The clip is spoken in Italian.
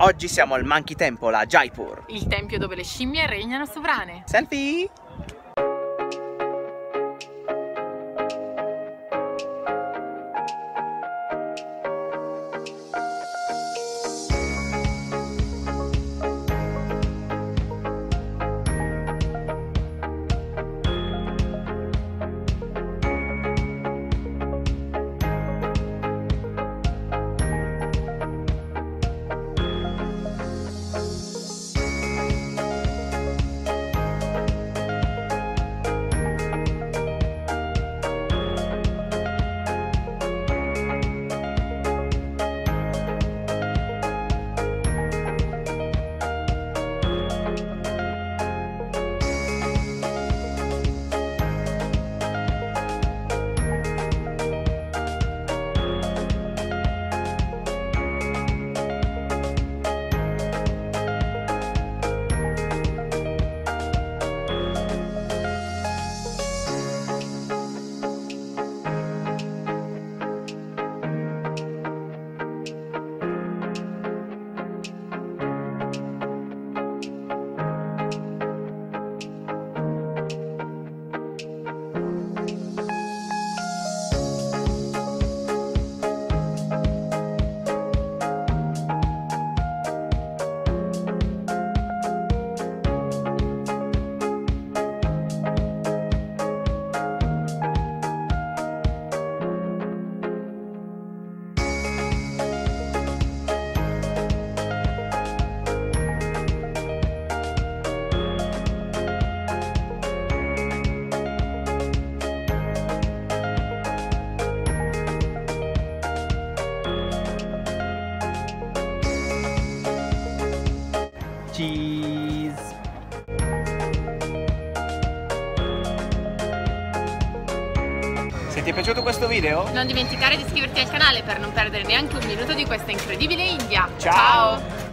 Oggi siamo al Monkey Temple a Jaipur. Il tempio dove le scimmie regnano sovrane. Selfie! Cheese! Se ti è piaciuto questo video, Non dimenticare di iscriverti al canale per non perdere neanche un minuto di questa incredibile India. Ciao!